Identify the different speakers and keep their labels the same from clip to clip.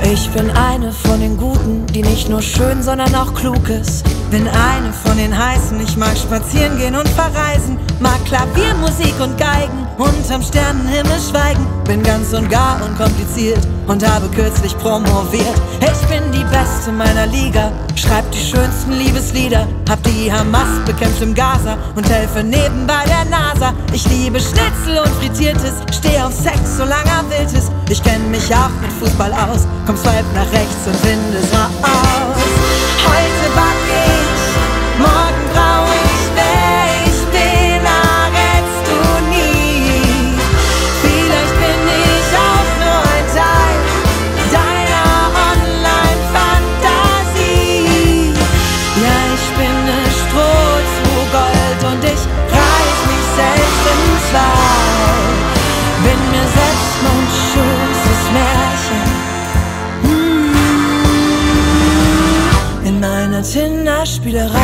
Speaker 1: Ich bin eine von den Guten, die nicht nur schön, sondern auch klug ist. Bin eine von den Heißen, ich mag spazieren gehen und verreisen. Mag Klavier, Musik und Geigen, unterm Sternenhimmel schweigen. Bin ganz und gar unkompliziert und habe kürzlich promoviert. Ich bin die Beste meiner Liga, schreib die schönsten Liebeslieder. Hab die Hamas bekämpft im Gaza und helfe nebenbei der NASA. Ich liebe Schnitzel und Frittiertes, steh auf Sex, solange er wild ist. Ich kenn mich auch mit Fußball aus, komm swipe nach rechts und finde es raus. Heute back ich, morgen brauch ich, wer ich bin, errätst du nie. Vielleicht bin ich auch nur ein Teil deiner Online-Fantasie. Ja, ich bin ne Stroh zu Gold und ich reiß mich selbst in zwei. Bin mir selbst mein schönstes Märchen. In meiner Tinder-Spielerei.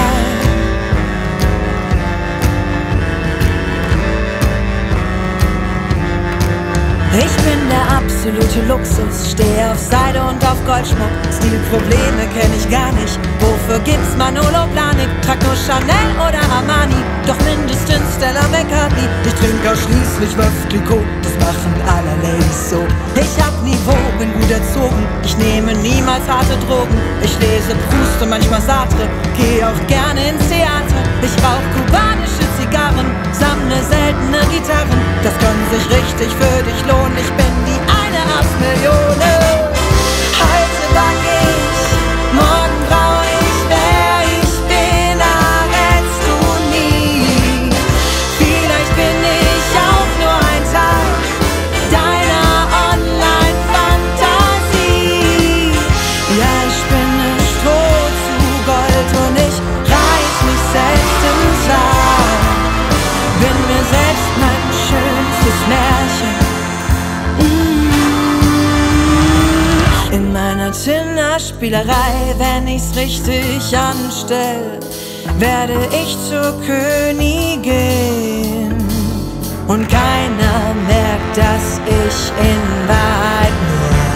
Speaker 1: Ich bin der absolute Luxus, stehe auf Seide und auf Goldschmuck. Stilprobleme kenn ich gar nicht, wofür gibt's Manolo Blahnik? Trag nur Chanel oder Armani, doch mindestens Stella McCartney. Ich trinke ausschließlich Veuve Clicquot, das machen alle Ladies so. Ich hab Niveau, bin gut erzogen, ich nehme niemals harte Drogen. Ich lese Proust und manchmal Sartre, geh auch gerne ins Theater. Ich rauch kubanische Zigarren, sammle seltene Gitarren. Das kann sich richtig für dich lohnen, ich bin die eine aus Millionen. Heute back ich, morgen brauch ich, wer ich bin, errätst du nie. Vielleicht bin ich auch nur ein Teil deiner Online-Fantasie. Ja, ich bin ne Stroh zu Gold und ich reiß mich selbst in zwei. Bin mir selbst mein schönstes Märchen. In meiner Tinder-Spielerei, wenn ich's richtig anstell, werde ich zur Königin. Und keiner merkt, dass ich in Wahrheit nur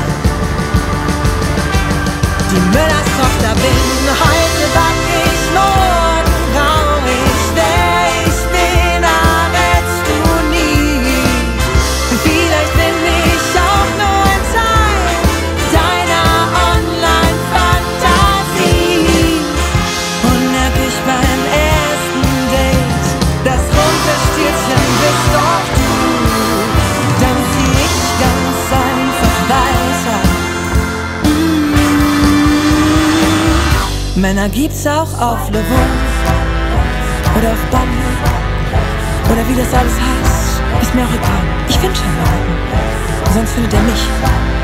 Speaker 1: die Müllerstochter bin. Heute back ich, morgen brauch ich, wer ich bin, errätst du nie. Vielleicht bin ich auch nur ein Teil deiner Online-Fantasie. Und merk ich beim ersten Date, das Rumpelstilzchen bist doch du. Dann zieh ich ganz einfach weiter. Männer gibt's auch auf Le Bon oder auf Bumble oder wie das alles heißt, ist mir auch egal. Ich find schon jemanden, sonst findet er mich.